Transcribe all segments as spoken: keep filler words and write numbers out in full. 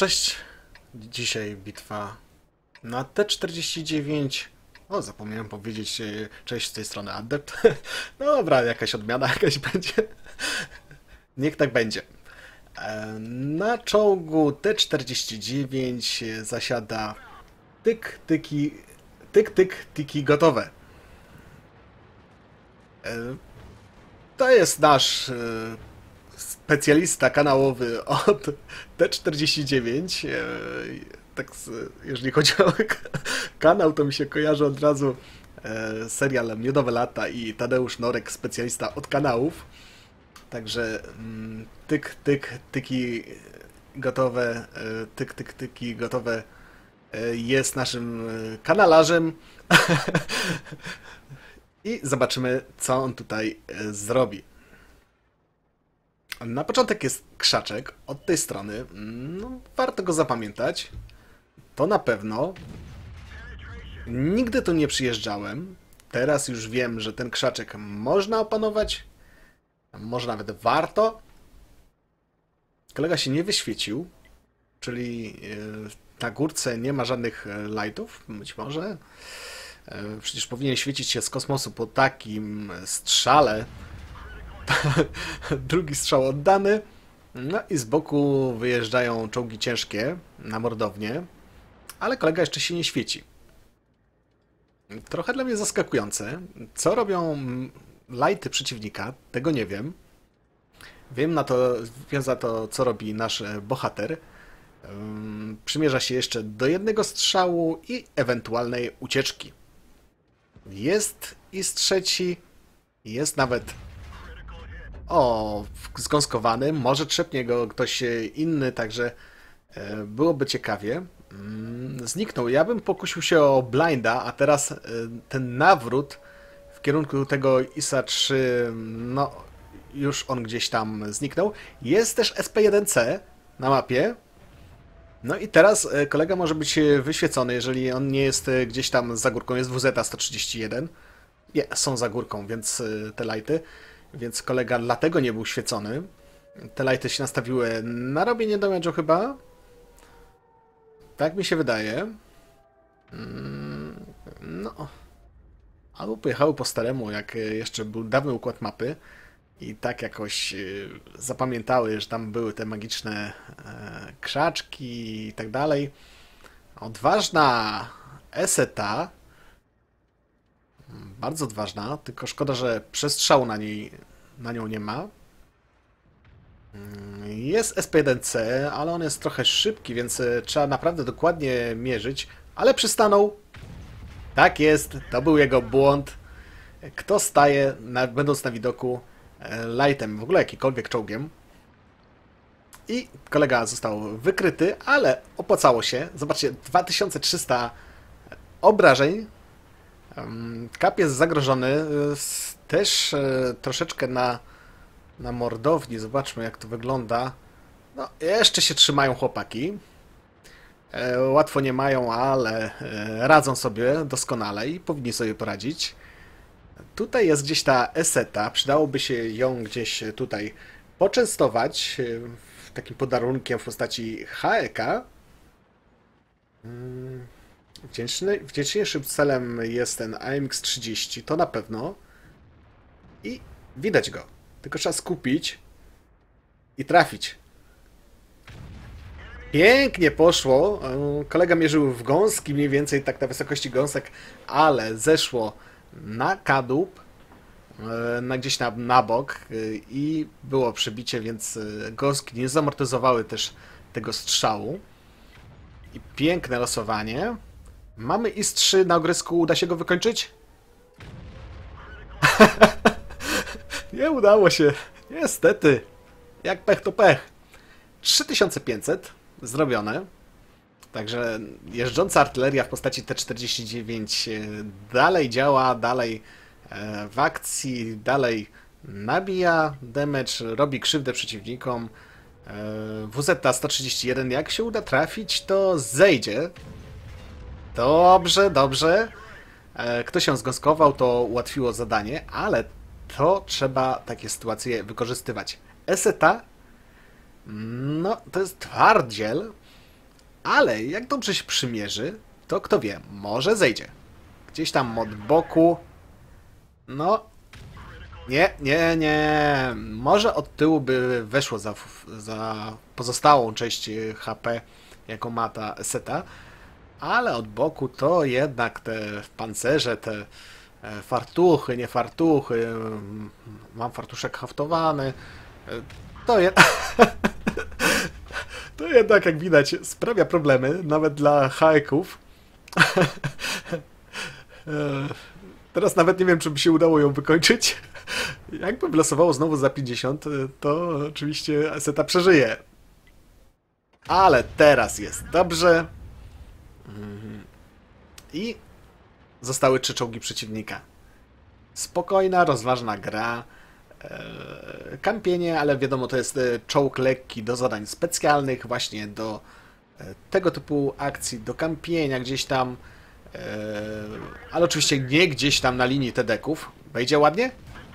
Cześć. Dzisiaj bitwa na T czterdzieści dziewięć. O, zapomniałem powiedzieć e, cześć z tej strony Adept. No dobra, jakaś odmiana jakaś będzie. Niech tak będzie. E, Na czołgu T czterdzieści dziewięć zasiada tyk, tyki, tyk, tyk, tiki gotowe. E, To jest nasz e, specjalista kanałowy od T czterdzieści dziewięć. E, Tak, z- jeżeli chodzi o kanał, to mi się kojarzy od razu e, serial Miodowe Lata i Tadeusz Norek, specjalista od kanałów. Także mm, tyk, tyk, tyki gotowe, e, tyk, tyk, tyki gotowe e, jest naszym e, kanalarzem. I zobaczymy, co on tutaj e, zrobi. Na początek jest krzaczek od tej strony. No, warto go zapamiętać. To na pewno. Nigdy tu nie przyjeżdżałem. Teraz już wiem, że ten krzaczek można opanować. Może nawet warto. Kolega się nie wyświecił. Czyli yy, na górce nie ma żadnych e, lightów. Być może. E, Przecież powinien świecić się z kosmosu po takim strzale. Drugi strzał oddany. No i z boku wyjeżdżają czołgi ciężkie na mordownię. Ale kolega jeszcze się nie świeci. Trochę dla mnie zaskakujące. Co robią lighty przeciwnika? Tego nie wiem. Wiem na to, wiem za to, co robi nasz e, bohater. Ym, Przymierza się jeszcze do jednego strzału i ewentualnej ucieczki. Jest i z trzeci. Jest nawet o, zgąskowany. Może trzepnie go ktoś e, inny, także e, byłoby ciekawie. Mm, Zniknął. Ja bym pokusił się o blinda, a teraz e, ten nawrót w kierunku tego ISA trzy, no już on gdzieś tam zniknął. Jest też S P jeden C na mapie. No i teraz e, kolega może być e, wyświecony, jeżeli on nie jest e, gdzieś tam za górką. Jest W Z sto trzydzieści jeden. Nie, są za górką, więc e, te lighty. Więc kolega dlatego nie był świecony. Te lighty się nastawiły na robienie damage'u chyba. Tak mi się wydaje. Mm, No. Albo pojechały po staremu, jak jeszcze był dawny układ mapy. I tak jakoś y, zapamiętały, że tam były te magiczne e, krzaczki i tak dalej. Odważna Eseta. Bardzo odważna, tylko szkoda, że przestrzału na niej, na nią nie ma. Jest S P jeden C, ale on jest trochę szybki, więc e, trzeba naprawdę dokładnie mierzyć. Ale przystanął. Tak jest, to był jego błąd. Kto staje, na, będąc na widoku, e, lightem, w ogóle jakikolwiek czołgiem. I kolega został wykryty, ale opłacało się. Zobaczcie, dwa tysiące trzysta obrażeń. Em, Kap jest zagrożony. e, s- Też e, troszeczkę na, na mordowni. Zobaczmy, jak to wygląda. No, jeszcze się trzymają chłopaki. E, Łatwo nie mają, ale e, radzą sobie doskonale i powinni sobie poradzić. Tutaj jest gdzieś ta eseta. Przydałoby się ją gdzieś tutaj poczęstować e, takim podarunkiem w postaci H E K. Mm, Wdzięczny, wdzięczniejszym celem jest ten A M X trzydzieści, to na pewno. I widać go. Tylko trzeba skupić i trafić. Pięknie poszło. E, Kolega mierzył w gąski, mniej więcej tak na wysokości gąsek, ale zeszło na kadłub, e, na gdzieś na, na bok e, i było przebicie, więc e, gąski nie zamortyzowały też tego strzału. I piękne losowanie. Mamy I S trzy na ogrysku, uda się go wykończyć? Nie udało się. Niestety. Jak pech to pech. trzy tysiące pięćset zrobione. Także jeżdżąca artyleria w postaci T czterdzieści dziewięć e, dalej działa, dalej e, w akcji, dalej nabija damage, robi krzywdę przeciwnikom. E, W Z sto trzydzieści jeden, jak się uda trafić, to zejdzie. Dobrze, dobrze. E, Kto się zgąskował, to ułatwiło zadanie, ale to trzeba takie sytuacje wykorzystywać. Eseta, no to jest twardziel. Ale jak dobrze się przymierzy, to kto wie, może zejdzie. Gdzieś tam od boku. No. Nie, nie, nie. Może od tyłu by weszło za, za pozostałą część H P, jaką ma ta seta. Ale od boku to jednak te pancerze, te fartuchy, nie fartuchy. Mam fartuszek haftowany. To jest... To jednak, jak widać, sprawia problemy, nawet dla haeków. Teraz nawet nie wiem, czy by się udało ją wykończyć. Jakby wlosowało znowu za pięćdziesiąt, to oczywiście seta przeżyje. Ale teraz jest dobrze. I zostały trzy czołgi przeciwnika. Spokojna, rozważna gra. Kampienie, ale wiadomo, to jest czołg lekki do zadań specjalnych, właśnie do tego typu akcji, do kampienia gdzieś tam, ale oczywiście nie gdzieś tam na linii T D ków. Wejdzie ładnie?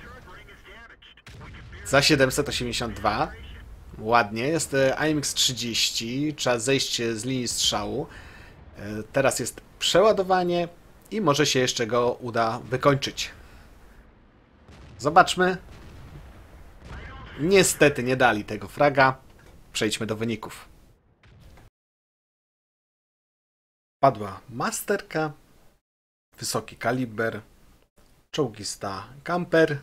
Za siedemset osiemdziesiąt dwa. Ładnie, jest A M X trzydzieści, trzeba zejść z linii strzału. Teraz jest przeładowanie i może się jeszcze go uda wykończyć. Zobaczmy. Niestety nie dali tego fraga. Przejdźmy do wyników. Padła masterka, wysoki kaliber, czołgista kamper.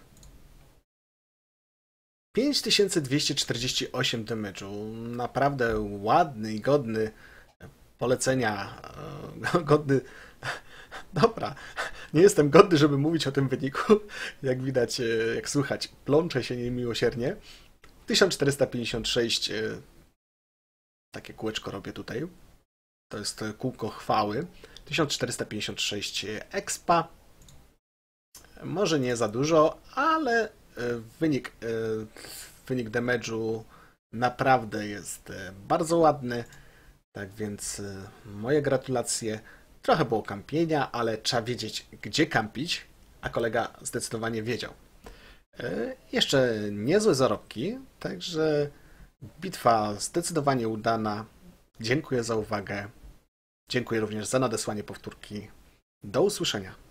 pięć tysięcy dwieście czterdzieści osiem damage'u. Naprawdę ładny i godny polecenia. Godny... Dobra, nie jestem godny, żeby mówić o tym wyniku. Jak widać, jak słychać, plączę się niemiłosiernie. tysiąc czterysta pięćdziesiąt sześć, takie kółeczko robię tutaj. To jest kółko chwały. tysiąc czterysta pięćdziesiąt sześć expa. Może nie za dużo, ale wynik, wynik damage'u naprawdę jest bardzo ładny. Tak więc moje gratulacje. Trochę było kampienia, ale trzeba wiedzieć, gdzie kampić, a kolega zdecydowanie wiedział. Jeszcze niezłe zarobki, także bitwa zdecydowanie udana. Dziękuję za uwagę. Dziękuję również za nadesłanie powtórki. Do usłyszenia.